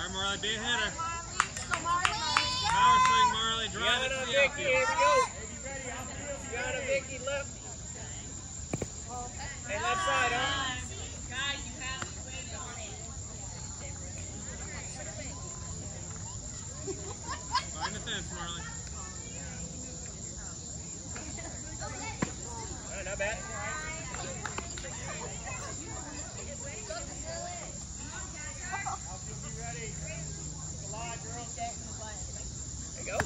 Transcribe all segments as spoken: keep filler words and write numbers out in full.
right, Marley, be a hitter. So Marley. Power swing, Marley. Drive it to the Vicky, outfield. here we go. Got a Vicky left. Hey, left side, huh? Guys, you have to wait on it. Find the fence, Marley. All right, not bad. There you go.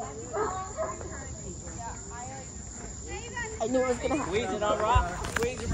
I knew it was gonna happen. Squeeze it on rock. Squeeze it.